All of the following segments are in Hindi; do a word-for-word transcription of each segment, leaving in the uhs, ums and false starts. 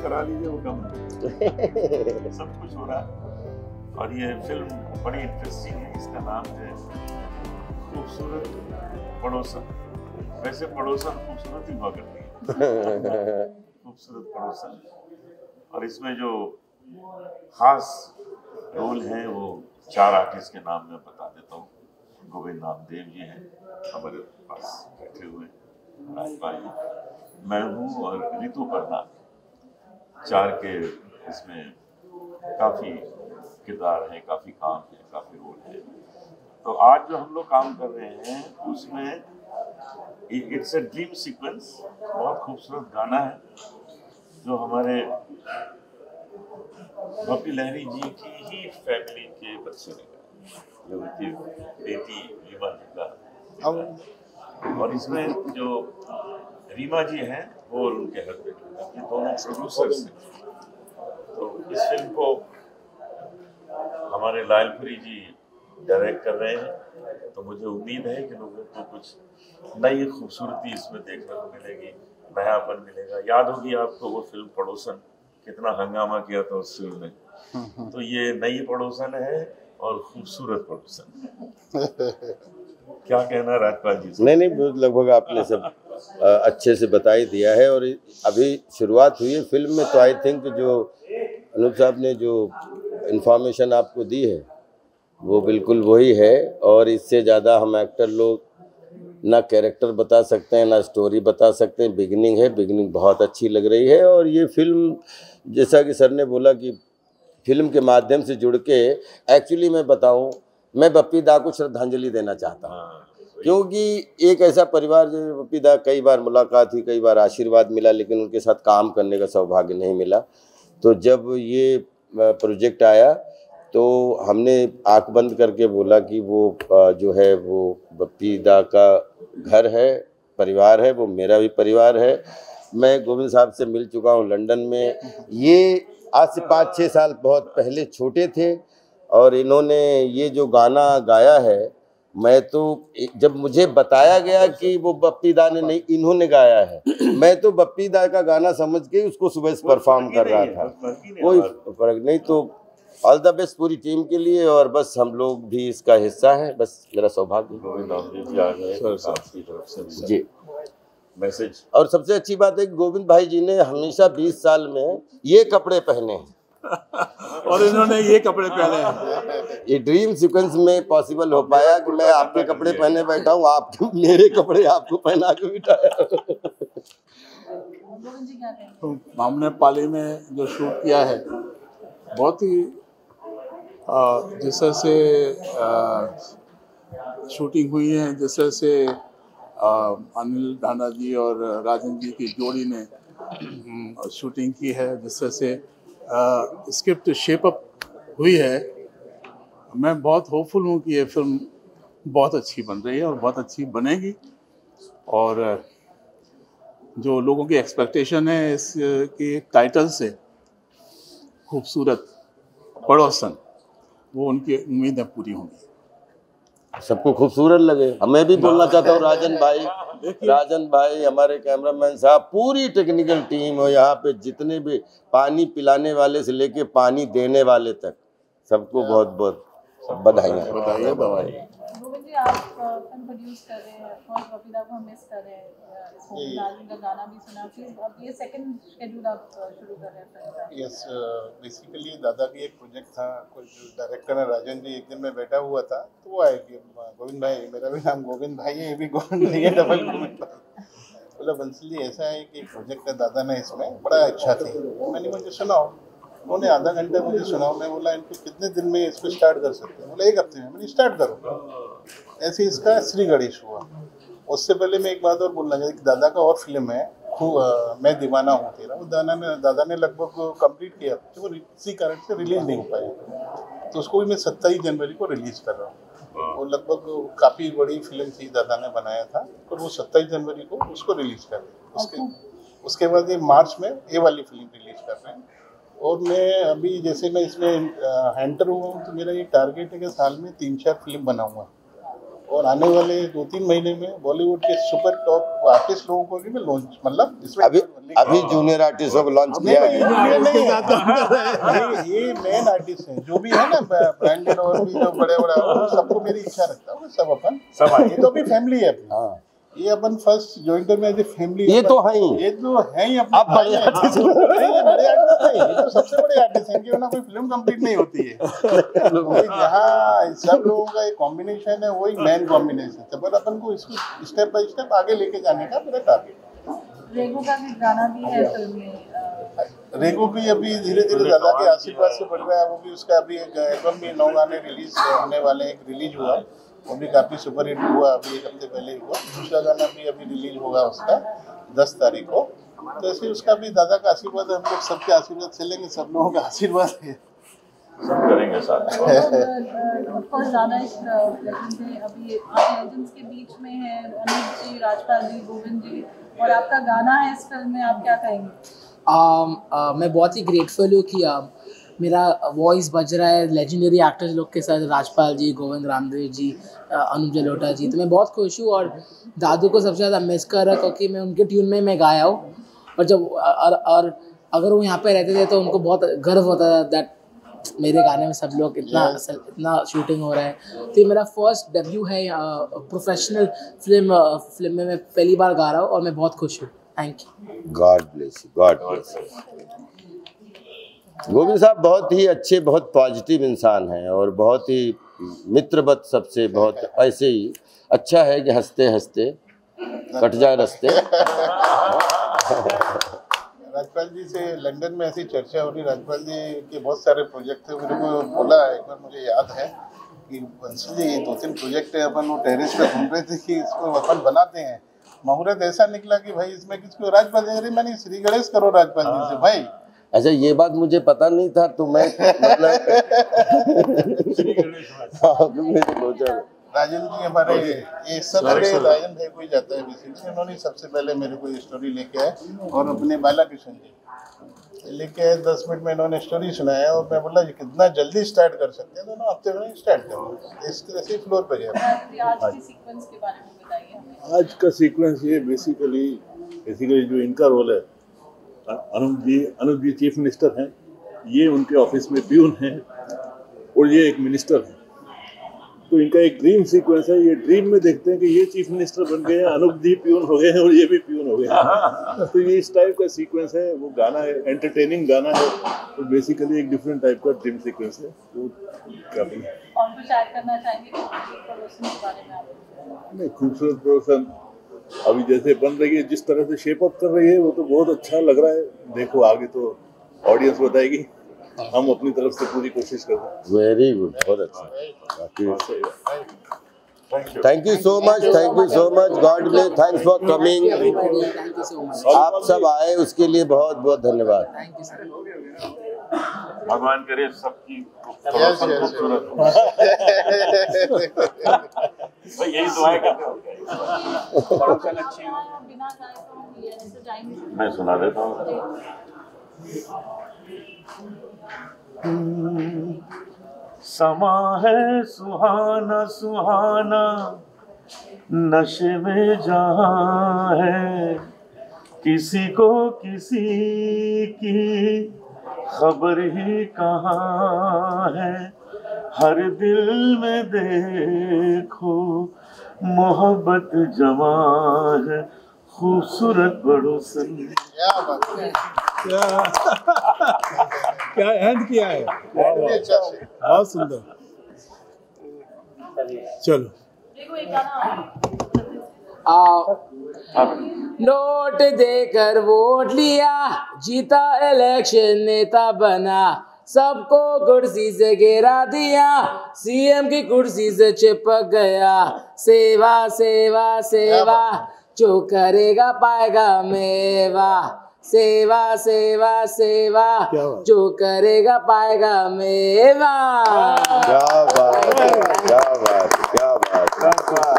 करा लीजिए वो कम सब कुछ हो रहा है। और ये फिल्म बड़ी इंटरेस्टिंग है, इसका नाम है खूबसूरत पड़ोसन। वैसे पड़ोसन खूबसूरत ही हुआ करती है खूबसूरत पड़ोसन। और इसमें जो खास रोल है वो चार आर्टिस्ट के नाम मैं बता देता हूँ। गोविंद नामदेव जी हैं हमारे पास बैठे हुए, राजपाल जी, मैं हूँ और रितु पर्ना। चार के इसमें काफ़ी किरदार हैं, काफ़ी काम है, काफ़ी रोल है। तो आज जो हम लोग काम कर रहे हैं उसमें इट्स अ ड्रीम सीक्वेंस, बहुत खूबसूरत गाना है जो हमारे बप्पी लहरी जी की ही फैमिली के बच्चे ने गाया, जो उनकी बेटी रीमा जी का। और इसमें जो रीमा जी हैं वो और उनके हस्बैंड, ये दोनों प्रोड्यूसर्स हैं। तो इस फिल्म को हमारे लालपुरी जी डायरेक्ट कर रहे हैं, तो मुझे उम्मीद है कि लोगों को कुछ नई खूबसूरती इसमें देखने को मिलेगी, नयापन मिलेगा। याद होगी आपको वो फिल्म पड़ोसन, कितना हंगामा किया था उस फिल्म में। तो ये नई पड़ोसन है और खूबसूरत पड़ोसन। क्या कहना राजपाल जी? नहीं नहीं, लगभग आपने सब अच्छे से बता ही दिया है। और अभी शुरुआत हुई है फिल्म में, तो आई थिंक जो अनूप साहब ने जो इन्फॉर्मेशन आपको दी है वो बिल्कुल वही है। और इससे ज़्यादा हम एक्टर लोग ना कैरेक्टर बता सकते हैं ना स्टोरी बता सकते हैं। बिगिनिंग है, बिगिनिंग बहुत अच्छी लग रही है। और ये फिल्म, जैसा कि सर ने बोला कि फिल्म के माध्यम से जुड़ के, एक्चुअली मैं बताऊं, मैं बप्पी दा को श्रद्धांजलि देना चाहता हूँ, क्योंकि एक ऐसा परिवार जो बप्पी दा, कई बार मुलाकात हुई, कई बार आशीर्वाद मिला, लेकिन उनके साथ काम करने का सौभाग्य नहीं मिला। तो जब ये प्रोजेक्ट आया तो हमने आंख बंद करके बोला कि वो जो है वो बप्पी दा का घर है, परिवार है, वो मेरा भी परिवार है। मैं गोविंद साहब से मिल चुका हूँ लंदन में। ये आज से पाँच छः साल बहुत पहले छोटे थे और इन्होंने ये जो गाना गाया है, मैं तो जब मुझे बताया गया कि वो बप्पी दा ने नहीं, इन्होंने गाया है, मैं तो बप्पी दा का गाना समझ के उसको सुबह से परफॉर्म कर रहा था। कोई फर्क नहीं। तो ऑल द बेस्ट पूरी टीम के लिए, और बस हम लोग भी इसका हिस्सा हैं। बस मेरा सौभाग्य जी मैसेज। और सबसे अच्छी बात है कि गोविंद भाई जी ने हमेशा बीस साल में ये कपड़े पहने हैं और इन्होंने ये कपड़े पहने हैं। ये ड्रीम सीक्वेंस में पॉसिबल हो पाया कि मैं आपके कपड़े पहने बैठा हूँ, आप मेरे कपड़े आपको पहना के बिठाया। तो हमने पाली में जो शूट किया है, बहुत ही जिस तरह से शूटिंग हुई है, जिस तरह से अनिल ढांडा जी और राजन जी की जोड़ी ने शूटिंग की है, जिस तरह से स्क्रिप्ट शेप अप हुई है, मैं बहुत होपफुल हूँ कि ये फिल्म बहुत अच्छी बन रही है और बहुत अच्छी बनेगी। और जो लोगों की एक्सपेक्टेशन है इसके टाइटल से, खूबसूरत पड़ोसन, वो उनकी उम्मीदें पूरी होंगी। सबको खूबसूरत लगे। मैं भी बोलना चाहता हूँ राजन भाई, राजन भाई, हमारे कैमरामैन साहब, पूरी टेक्निकल टीम और यहाँ पे जितने भी पानी पिलाने वाले से लेके पानी देने वाले तक, सबको बहुत बहुत बधाइयाँ। बधाइयाँ बधाई। गोविंद जी, आप फिल्म प्रोड्यूस कर रहे हैं, ऑफ बप्पी दा को हम मिस कर रहे हैं, इसमें नाज़िम का गाना भी सुना, फिर अब ये सेकंड शेड्यूल आप शुरू कर रहे हैं फिल्म का। यस, बेसिकली दादा की एक प्रोजेक्ट था, कुछ डायरेक्टर है राजन जी, एक दिन मैं बैठा हुआ था तो वो आए कि गोविंद भाई, मेरा भी नाम गोविंद भाई है, ये भी गोविंद नहीं है, डबल गोविंद भाई। बोला बंसली ऐसा है कि प्रोजेक्ट है दादा ने, इसमें बड़ा अच्छा थी। मैंने मुझे सुनाओ, उन्होंने आधा घंटा मुझे सुनाओ। मैं बोला इनको कितने दिन में इसको स्टार्ट कर सकते हैं? बोला एक हफ्ते में। मैंने स्टार्ट करो। ऐसे इसका श्री गणेश हुआ। उससे पहले मैं एक बात और बोलना चाहती, दादा का और फिल्म है खूब, मैं दीवाना हूँ तेरा, वो दादा ने दादा ने लगभग कंप्लीट किया, तो वो इसी कारण से रिलीज नहीं हो पाया। तो उसको भी मैं सत्ताईस जनवरी को रिलीज कर रहा हूँ। वो लगभग काफ़ी बड़ी फिल्म थी, दादा ने बनाया था, और वो सत्ताईस जनवरी को उसको रिलीज कर रहे हैं। उसके उसके बाद ये मार्च में ये वाली फिल्म रिलीज कर रहे हैं। और मैं अभी जैसे मैं इसमें एंटर हुआ हूँ, तो मेरा ये टारगेट है कि साल में तीन चार फिल्म बनाऊंगा, और आने वाले दो तीन महीने में बॉलीवुड के सुपर टॉप आर्टिस्ट लोगों को भी मैं लॉन्च, मतलब इसमें अभी अभी जूनियर आर्टिस्टों को लॉन्च किया नहीं, गया। नहीं, नहीं, नहीं, ये मेन आर्टिस्ट हैं जो भी है ना ब्रांडेड और भी जो बड़े बड़े सबको मेरी इच्छा रखता हूँ सब अपन सब आए। ये तो भी फैमिली है अपनी। हाँ, ये अपन फर्स्ट ज्वाइन में एज ए फैमिली ये तो है ही। ये तो है ही अपने आप बड़े आर्टिस्ट नहीं, ये बड़े आर्टिस्ट है, ये तो सबसे बड़े आर्टिस्ट हैं कि ना कोई फिल्म कंप्लीट नहीं होती है। वही जहाँ सब लोगों का एक कॉम्बिनेशन है वही मेन कॉम्बिनेशन है, पर अपन को इसको स्टेप बाय स्टेप आगे लेके जाने का मेरा टारगेट। रेगो का भी गाना भी है फिल्म में। रेगो भी अभी धीरे धीरे दादा के आशीर्वाद से बढ़ रहा है। वो भी उसका अभी एक एल्बम भी नौ गाने रिलीज होने वाले, एक रिलीज हुआ वो भी काफ़ी सुपर हिट हुआ, अभी एक हफ्ते पहले ही हुआ। दूसरा गाना भी अभी रिलीज होगा उसका दस तारीख को। तो ऐसे उसका भी दादा का आशीर्वाद है, हम लोग सबके आशीर्वाद चलेंगे, सब लोगों का आशीर्वाद है, सब करेंगे साथ। ऑफकोर्स ज़्यादा एक लेजेंड है, अभी आप लेजेंड्स के बीच में है, अनूप जी, राजपाल जी, गोविंद जी, और आपका गाना है इस फिल्म में, आप क्या कहेंगे? um, uh, मैं बहुत ही ग्रेटफुल हूँ कि uh, मेरा वॉइस बज रहा है लेजेंडरी एक्टर्स लोग के साथ, राजपाल जी, गोविंद रामदेव जी, अनूप जलोटा जी। तो मैं बहुत खुश हूँ और दादू को सबसे ज़्यादा मिस कर रहा क्योंकि मैं उनके ट्यून में मैं गाया हूँ। और जब और, और अगर वो यहाँ पे रहते थे तो उनको बहुत गर्व होता था दैट मेरे गाने में सब लोग इतना इतना शूटिंग हो रहा है। तो ये मेरा फर्स्ट डेब्यू है प्रोफेशनल फिल्म फिल्म में मैं पहली बार गा रहा हूँ और मैं बहुत खुश हूँ। Thank you. God bless you, god bless you. Govind sahab बहुत ही अच्छे, बहुत पॉजिटिव इंसान हैं और बहुत ही मित्रवत सबसे, बहुत ऐसे ही अच्छा है कि हंसते हंसते कट जाए रास्ते। राजपाल जी से लंदन में ऐसी चर्चा हो रही, राजपाल जी के बहुत सारे प्रोजेक्ट थे, मेरे को बोला एक बार, मुझे याद है कि बंसी जी दो तीन प्रोजेक्ट है, अपन वो टेरेस पे घूम रहे थे कि इसको अपन बनाते हैं। मुहूर्त ऐसा निकला कि भाई इसमें किसको, राजपाल जी, अरे मैंने श्री गणेश करो राजपाल जी से भाई। अच्छा, ये बात मुझे पता नहीं था, तो मैं मतलब राजन जी हमारे ये सब राजन भाई को ही जाता है बेसिकली, उन्होंने सबसे पहले मेरे को ये स्टोरी लेके आए और अपने बाला कृष्ण जी लेके आए। दस मिनट में इन्होंने स्टोरी सुनाया और मैं बोला कितना जल्दी स्टार्ट कर सकते हैं, दोनों हफ्ते में स्टार्ट कर, इस तरह से फ्लोर पे गया। आज के सीक्वेंस के बारे में बताइए हमें। आज का सीक्वेंस ये बेसिकली बेसिकली जो इनका रोल है, अनुप जी अनुप जी चीफ मिनिस्टर हैं, ये उनके ऑफिस में प्यून हैं और ये एक मिनिस्टर हैं। तो इनका एक ड्रीम सीक्वेंस है, ये ड्रीम में देखते हैं कि ये चीफ मिनिस्टर बन गए हैं, अनुप जी प्यून हो गए हैं और ये भी प्यून हो गए हैं। तो ये इस टाइप का सीक्वेंस है, वो गाना है, एंटरटेनिंग गाना है, तो बेसिकली एक डिफरेंट टाइप का ड्रीम सीक्वेंस है। तो काफी और कुछ ऐड करना चाहेंगे प्रोडक्शन के बारे में आप? नहीं, खूबसूरत प्रोडक्शन अभी जैसे बन रही है, जिस तरह से शेप अप कर रही है, वो तो बहुत अच्छा लग रहा है। देखो आगे तो ऑडियंस बताएगी, हम अपनी तरफ से पूरी कोशिश कर रहे हैं। वेरी गुड, बहुत अच्छा। Thank you so much, thank you so much, god bless, thanks for coming. Thank you so much. आप सब आए उसके लिए बहुत बहुत धन्यवाद। Thank you sir. भगवान करे सबकी Yes, yes, खूबसूरत हो। भाई यही दुआएं करते हो। बिना गाए तो हम ये ऐसे जाएंगे। मैं सुना देता हूँ। समा है सुहाना सुहाना, नशे में जहाँ है, किसी को किसी की खबर ही कहाँ है, हर दिल में देखो मोहब्बत जमा है, खूबसूरत पड़ोसन। क्या बात है, क्या एंड किया है, अच्छा से बहुत सुंदर। चलो देखो एक गाना नोट देकर वोट लिया, जीता इलेक्शन, नेता बना, सबको कुर्सी से गिरा दिया, सीएम की कुर्सी से चिपक गया, सेवा सेवा सेवा, जो करेगा पाएगा मेवा, सेवा सेवा सेवा, जो करेगा पाएगा मेवा। क्या बात है, क्या बात, क्या बात।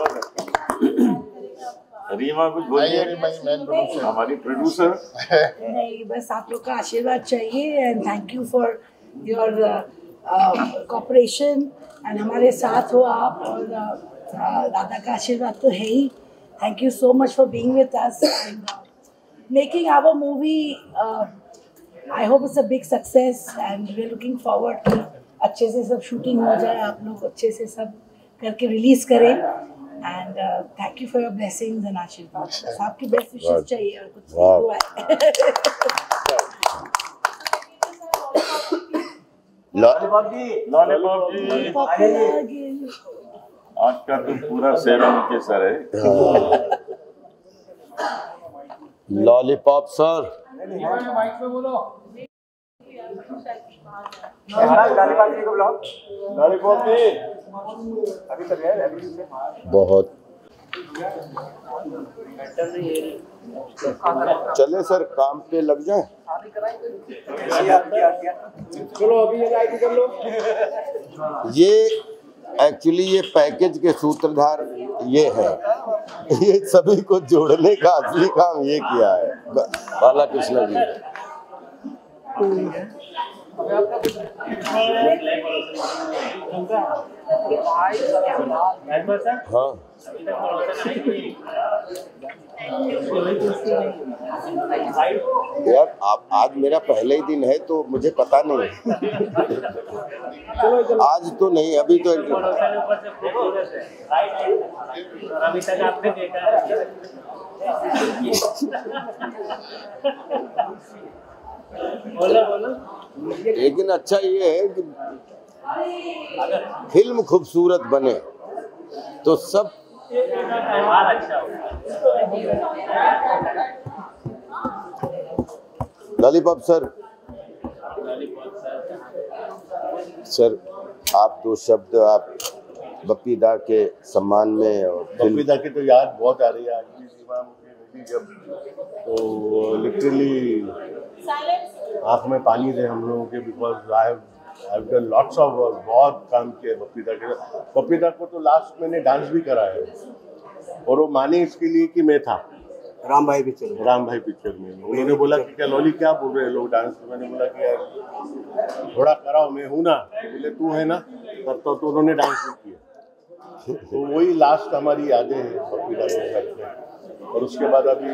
रीमा कुछ आइए बोलिए, रीमा जी, मैं प्रोड्यूसर हमारी प्रोड्यूसर। नहीं, बस आप लोग का आशीर्वाद चाहिए and thank you for your cooperation and हमारे साथ हो आप, और uh, दादा का आशीर्वाद तो है ही। Thank you so much for being with us and making our movie. Uh, I hope it's a big success and we're looking forward कि अच्छे से सब shooting हो जाए, आप लोग अच्छे से सब करके release करें and uh, thank you for your blessings and आशीर्वाद. आपकी best wishes चाहिए और कुछ नहीं हुआ है. लॉलीपॉप जी, लॉलीपॉप जी, आज का तो पूरा सेवन के सर है. Lollipop sir. बहुत चले सर, काम पे लग जाए. चलो अभी ये लाइट कर लो. ये एक्चुअली ये पैकेज के सूत्रधार ये है, ये सभी को जोड़ने का असली काम ये किया है बालाकृष्ण जी. हाँ यार, आप आज मेरा पहले ही दिन है तो मुझे पता नहीं. आज तो नहीं, अभी तो अभी तक आपने देखा बोलो बोलो. लेकिन अच्छा ये है कि फिल्म खूबसूरत बने तो सब लॉलीपॉप सर. सर आप दो शब्द आप बप्पी दा के सम्मान में. और बप्पी दा की तो याद बहुत आ रही है आज भी. सीमा मुझे जब तो लिटरली आँख में पानी थे हम लोगों के, because I have done lots of work. बहुत काम किया बप्पी दा के. बप्पी दा को तो लास्ट मैंने डांस भी कराया और वो माने इसके लिए कि मैं था राम भाई पिक्चर राम भाई पिक्चर में. उन्होंने बोला कि क्या लॉली क्या बोल रहे हैं लोग डांस. मैंने बोला कि यार थोड़ा कराओ, मैं हूँ ना. बोले तू है ना करता. तो उन्होंने डांस भी किया. तो वही लास्ट हमारी यादें हैं बप्पी दा के साथ में. और उसके बाद अभी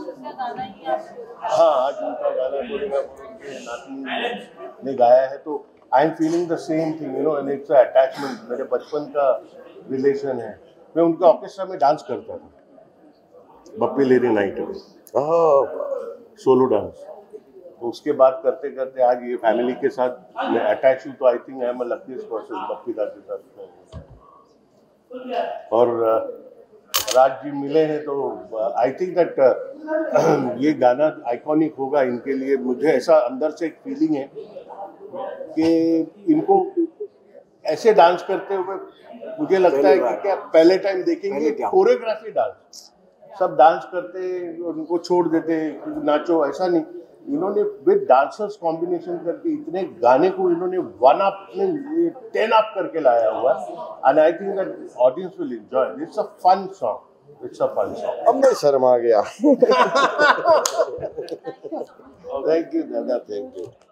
हाँ आज उनका गाना बोलेगा उनके नाती ने गाया है. तो I am feeling the same thing, you know, and it's attachment. मेरे बचपन का रिलेशन है. मैं उनका ऑर्केस्ट्रा में डांस करता था बप्पी लेरी नाइट में, सोलो डांस. तो उसके बाद करते करते आज ये फैमिली के साथ मैं अटैच हूँ. तो I think I am a luckiest person Bappi da के साथ. और राज जी मिले हैं तो आई थिंक दैट ये गाना आइकॉनिक होगा इनके लिए. मुझे ऐसा अंदर से एक फीलिंग है कि इनको ऐसे डांस करते हुए मुझे लगता है कि क्या पहले टाइम देखेंगे कोरियोग्राफी डांस. सब डांस करते उनको छोड़ देते नाचो, ऐसा नहीं. इन्होंने विद डांसर्स कॉम्बिनेशन करके इतने गाने को इन्होंने वन अप में टेन अप करके लाया हुआ. And I think that audience will enjoy. It's a fun song. It's a fun song. अब मैं शर्मा गया. थैंक यू दादा, थैंक यू.